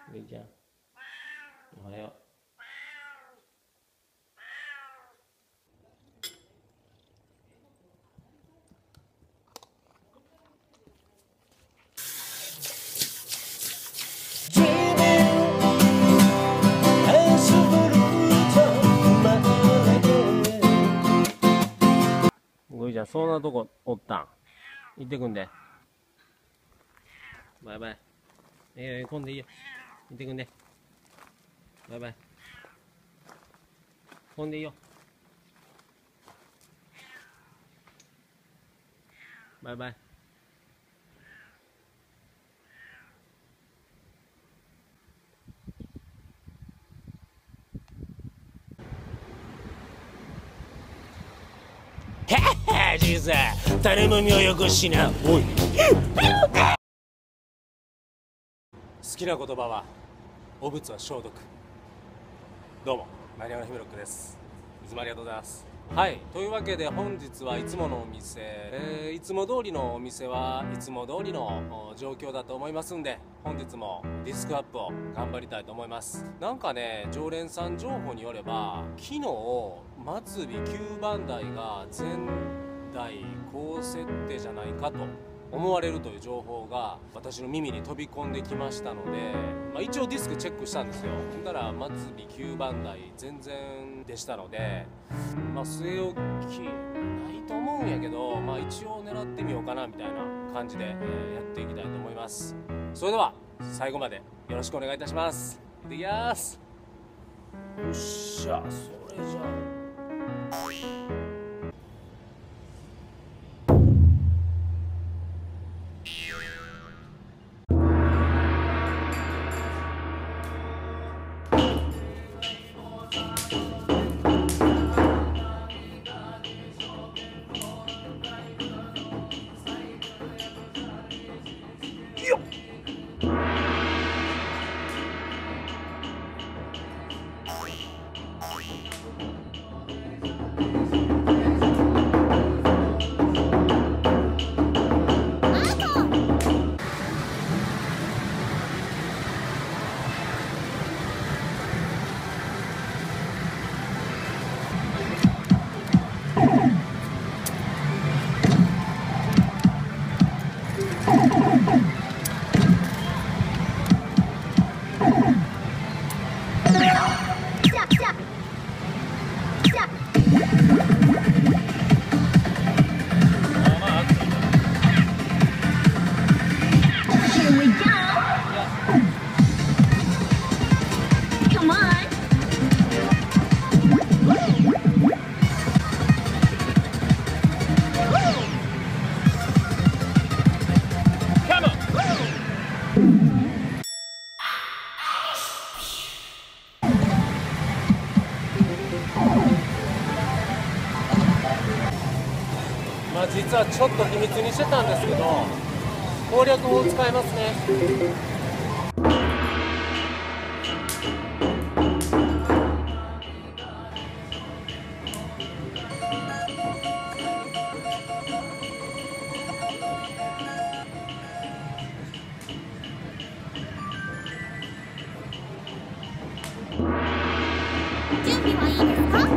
ゆいちゃん、おはよう。ゆいちゃん、そんなとこおったん。行ってくんで。バイバイ。混んでいいよ。行ってくんで。バイバイ。混んでいいよ。バイバイ。 じいさん、頼むみをよこしな。おい。好きな言葉は汚物は消毒。どうもマリアナヒメロックです。いつもありがとうございます。はい、というわけで本日はいつものお店、いつも通りのお店はいつも通りの状況だと思いますんで、本日もディスクアップを頑張りたいと思います。なんかね、常連さん情報によれば昨日末尾9番台が前台高設定じゃないかと思われるという情報が私の耳に飛び込んできましたので、一応ディスクチェックしたんですよ。だから末尾9番台全然でしたので、据え置きないと思うんやけど、一応狙ってみようかなみたいな感じで、やっていきたいと思います。それでは最後までよろしくお願いいたします。いってきます。よっしゃ、それじゃあ実はちょっと秘密にしてたんですけど、攻略法を使いますね。 準備はいいですか？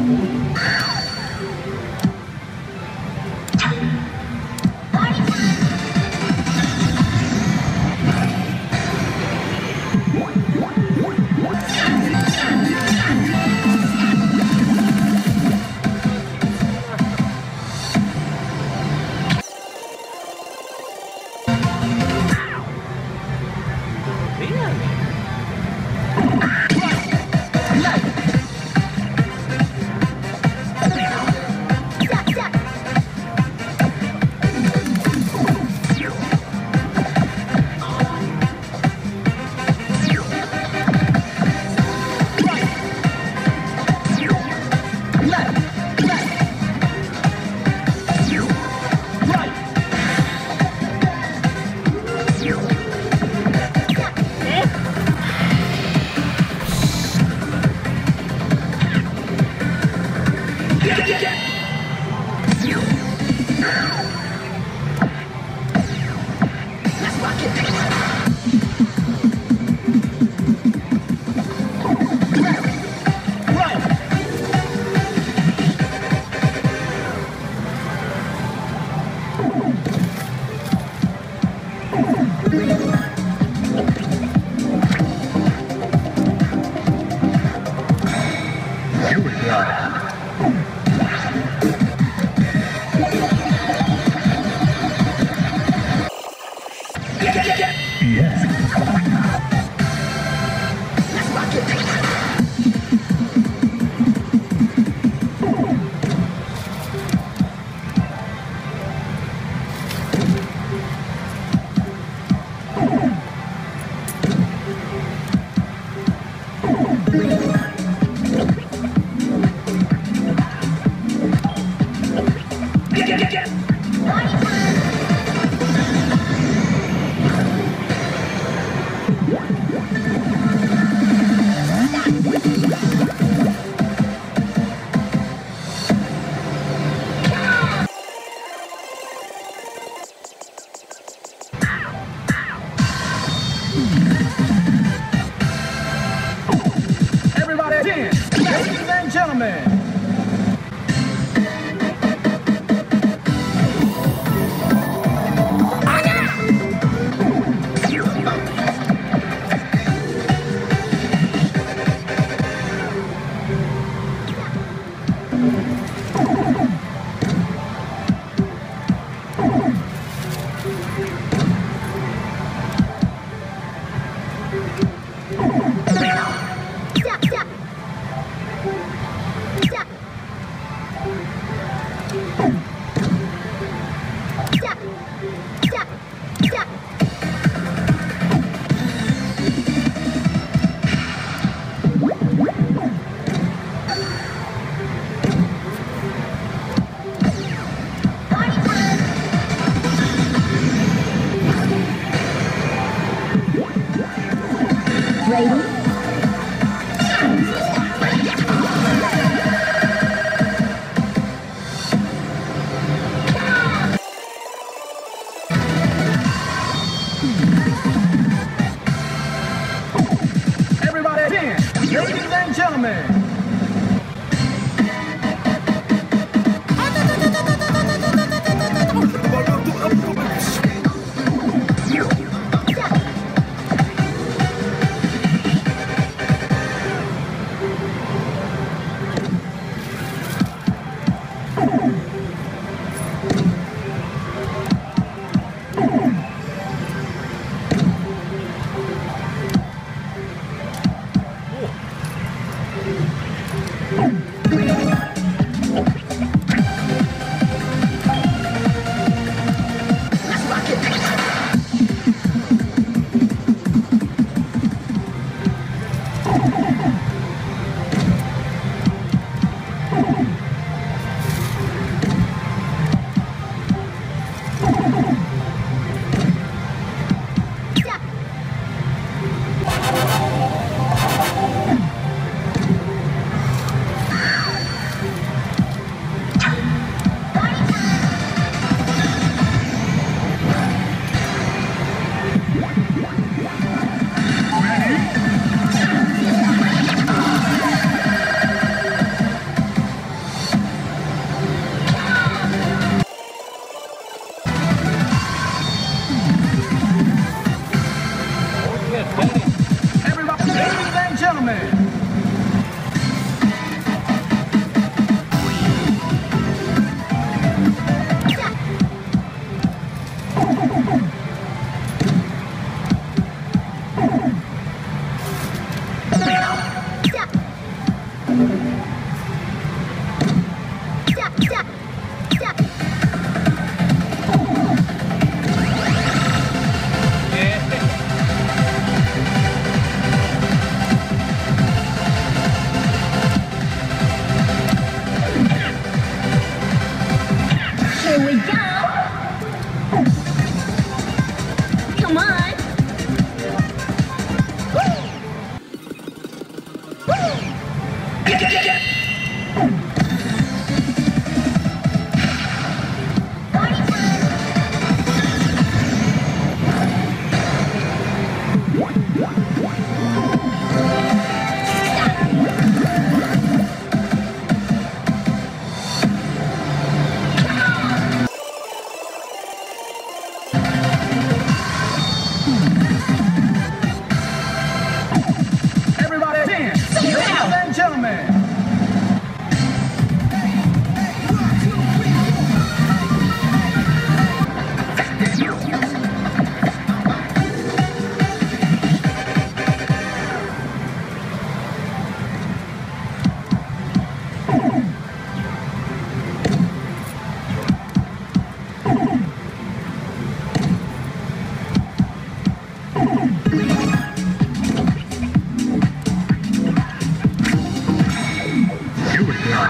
Everybody dance, ladies and gentlemen.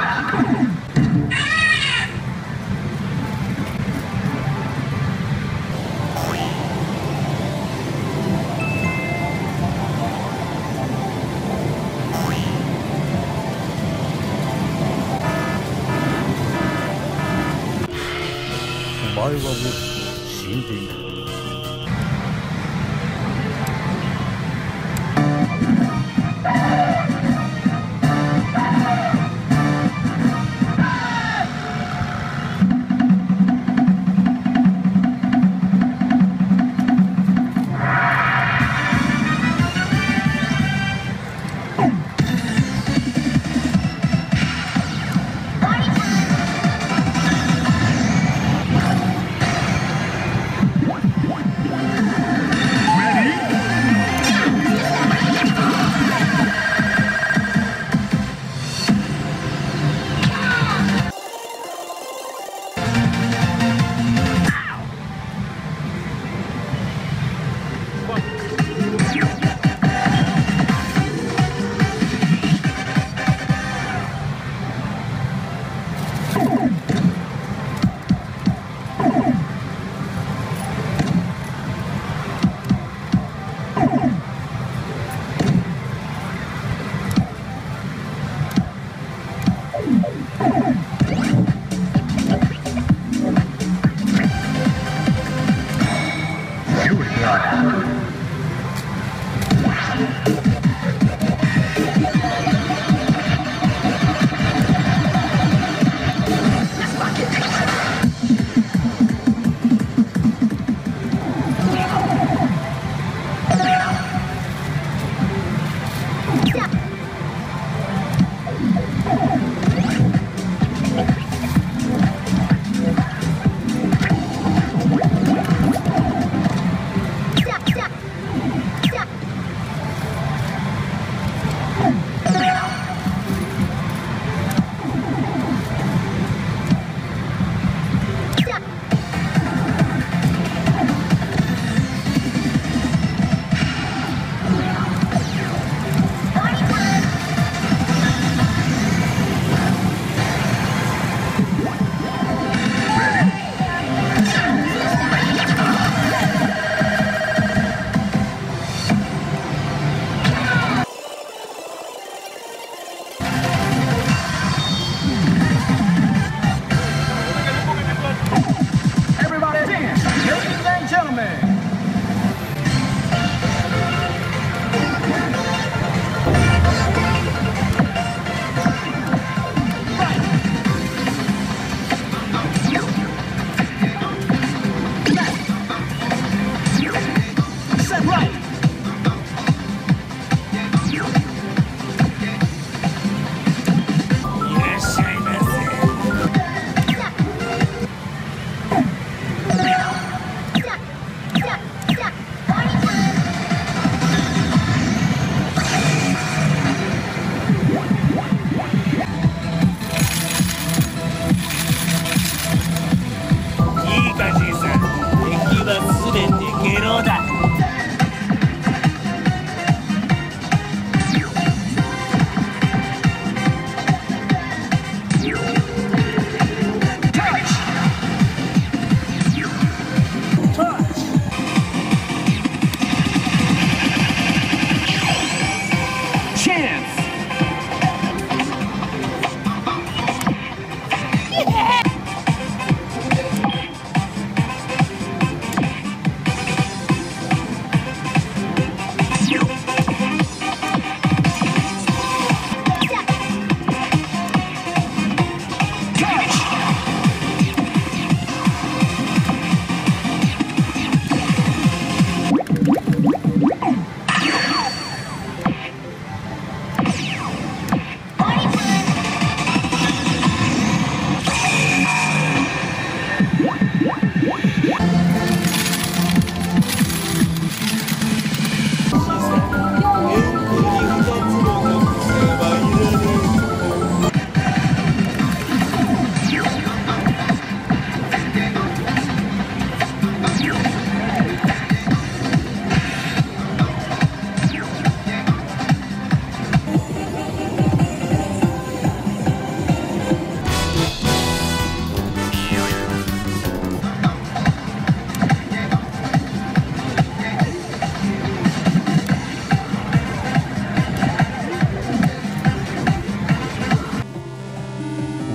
お前はもう死んでいる。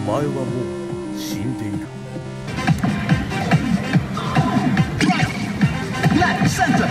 前はもう死んでいる。 Left center.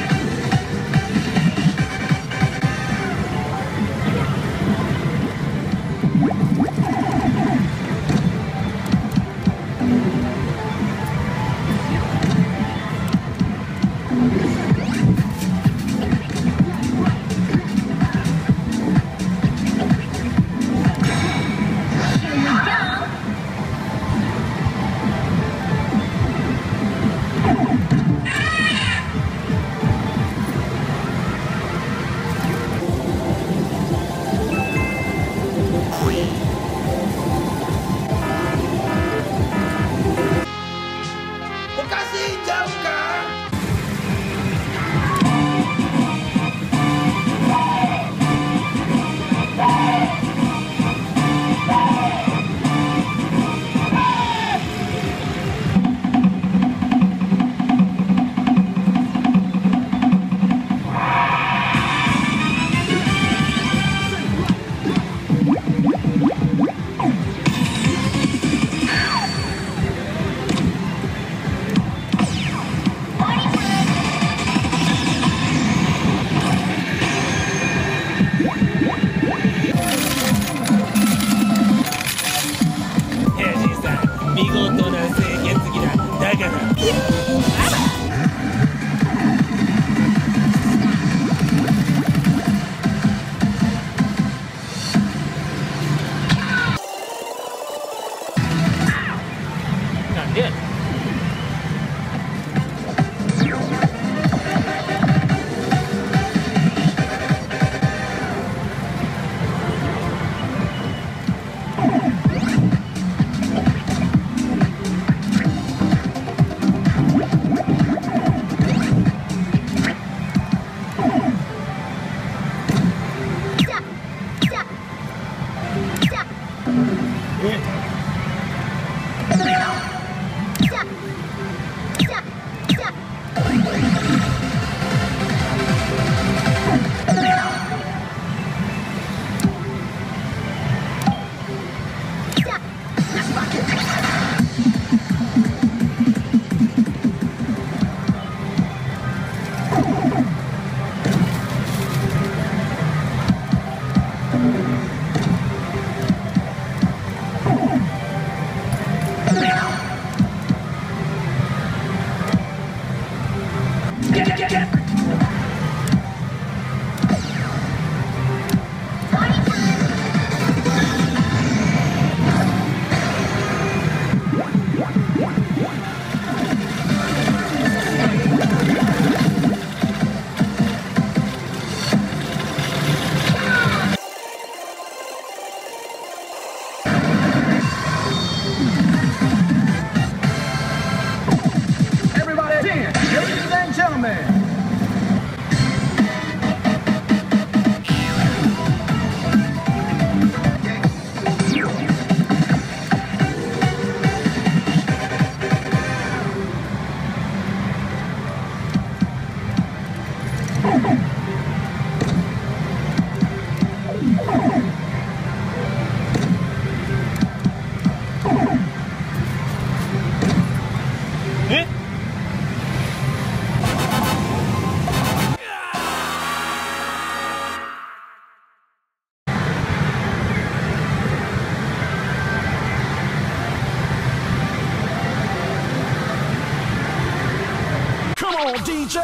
DJ!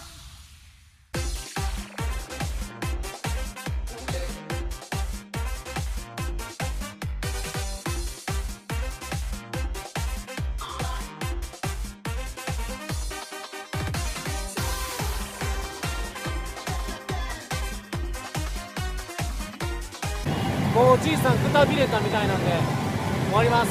もうおじいさんくたびれたみたいなんで終わります。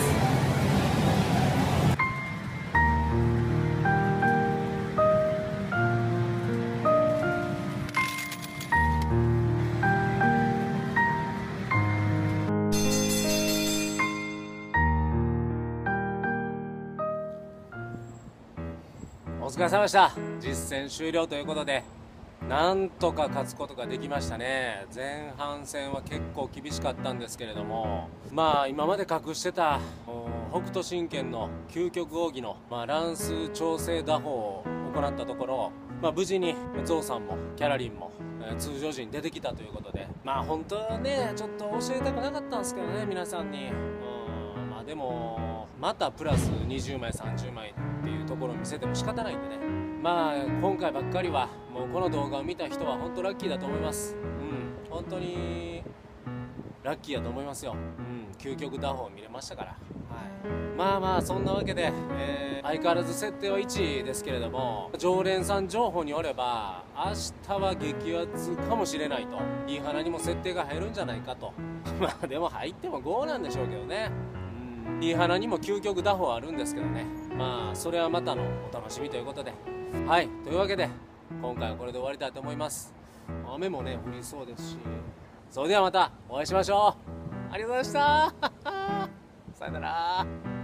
お疲れ様でした。実践終了ということでなんとか勝つことができましたね。前半戦は結構厳しかったんですけれども、まあ今まで隠してた北斗神拳の究極奥義の、乱数調整打法を行ったところ、無事にゾウさんもキャラリンも、通常時に出てきたということで、本当はねちょっと教えたくなかったんですけどね、皆さんに。でもまたプラス20枚30枚っていうところを見せても仕方ないんでね、今回ばっかりはもうこの動画を見た人は本当ラッキーだと思います。本当にラッキーだと思いますよ。究極打法を見れましたから、そんなわけで、相変わらず設定は1位ですけれども、常連さん情報によれば明日は激アツかもしれないと、いい花にも設定が入るんじゃないかとでも入っても5なんでしょうけどね。いい花にも究極打法あるんですけどね、それはまたのお楽しみということで、というわけで今回はこれで終わりたいと思います。雨もね降りそうですし、それではまたお会いしましょう。ありがとうございましたさよなら。